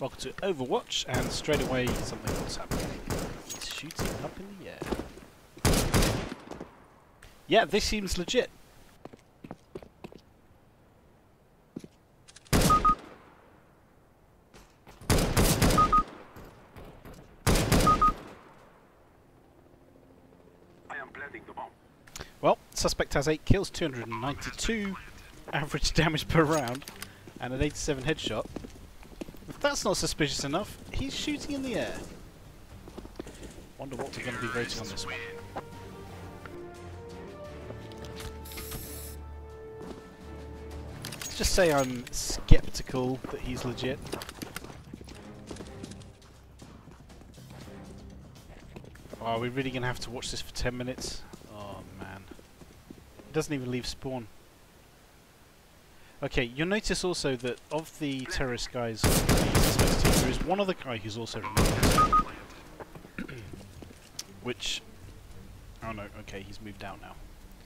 Welcome to Overwatch, and straight away something was happening. He's shooting up in the air. Yeah, this seems legit. Well, suspect has 8 kills, 292 average damage per round, and an 87 headshot. If that's not suspicious enough, he's shooting in the air. Wonder what we're going to be voting on this one. Let's just say I'm skeptical that he's legit. Oh, are we really going to have to watch this for 10 minutes? Oh man. It doesn't even leave spawn. Okay, you'll notice also that of the terrorist guys on the suspects team, there is one other guy who's also removed. Which... oh no, okay, he's moved out now.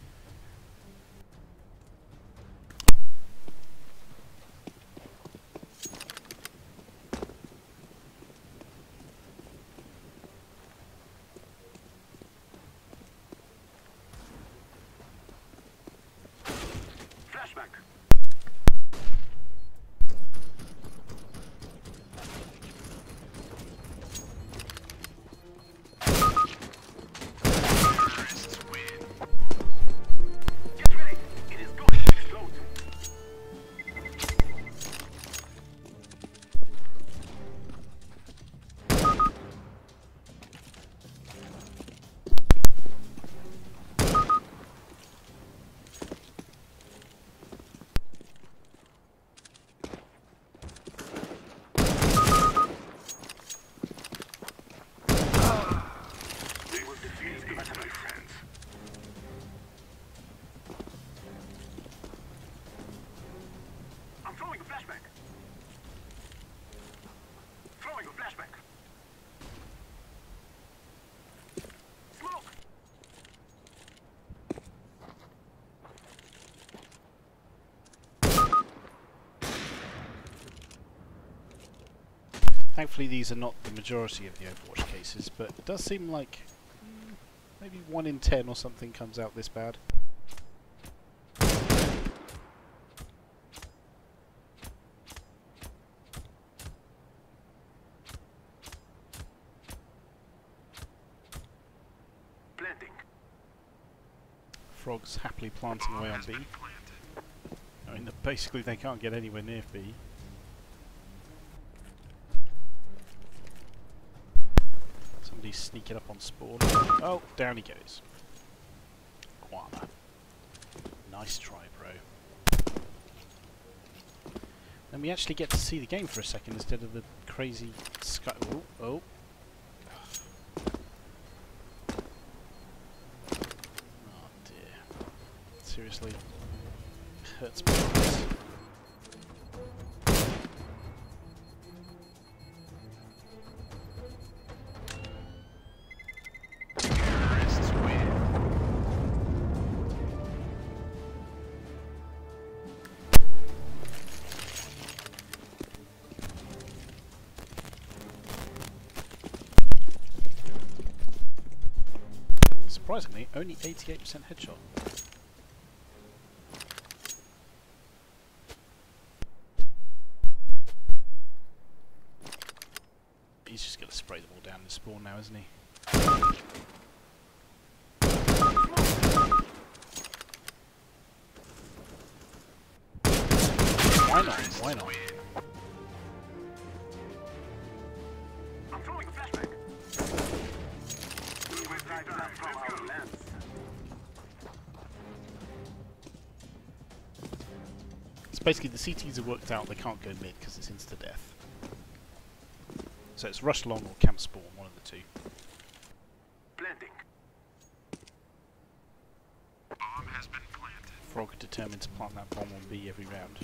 Thankfully these are not the majority of the Overwatch cases, but it does seem like maybe 1 in 10 or something comes out this bad. Frog's happily planting away on B. I mean, basically they can't get anywhere near B. Somebody's sneaking up on spawn. Oh, down he goes. Guana. Nice try, bro. Then we actually get to see the game for a second instead of the crazy sky. Oh, oh. Oh dear. Seriously. Hurts my eyes. Surprisingly, only 88% headshot. He's just going to spray them all down the spawn now, isn't he? Why not? Why not? It's basically the CTs have worked out they can't go mid because it's insta-death. So it's rush long or camp spawn, one of the two. Blending. Bomb has been planted. Frog determined to plant that bomb on B every round.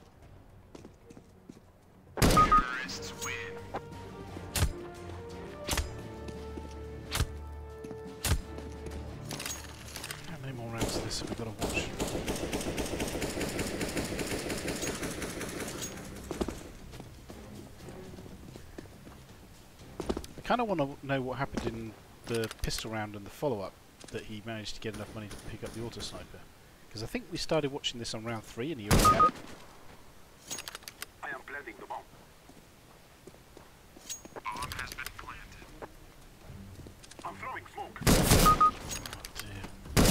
Terrorists win. kind of want to know what happened in the pistol round and the follow-up, that he managed to get enough money to pick up the autosniper. Because I think we started watching this on round 3 and he already had it. I am planting the bomb. Bomb has been planted. I'm throwing smoke. Oh dear.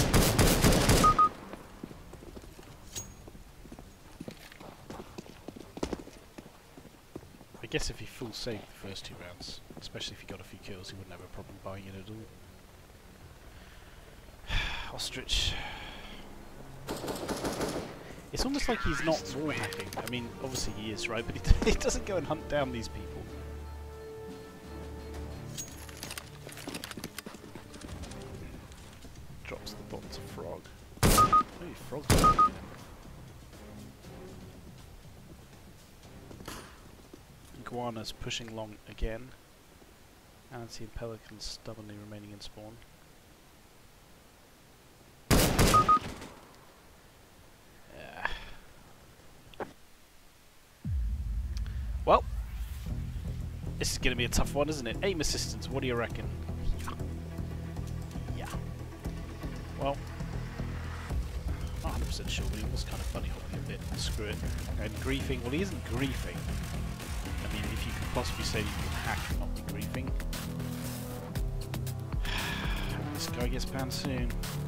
I guess if he full saved the first 2 rounds, especially if he got a few kills, he wouldn't have a problem buying it at all. Ostrich. It's almost like he's not wall hacking. I mean, obviously he is, right? But he doesn't go and hunt down these people. Drops the bomb to Frog. Maybe Frog's shooting him. Iguana's pushing long again. Anansi and Pelican stubbornly remaining in spawn. Well, this is going to be a tough one, isn't it? Aim assistance, what do you reckon? Yeah. Well, not 100% sure, but he was kind of bunny hopping a bit. Screw it. And griefing, well, he isn't griefing. I mean, if you could possibly say that you can hack and not be griefing. This guy gets banned soon.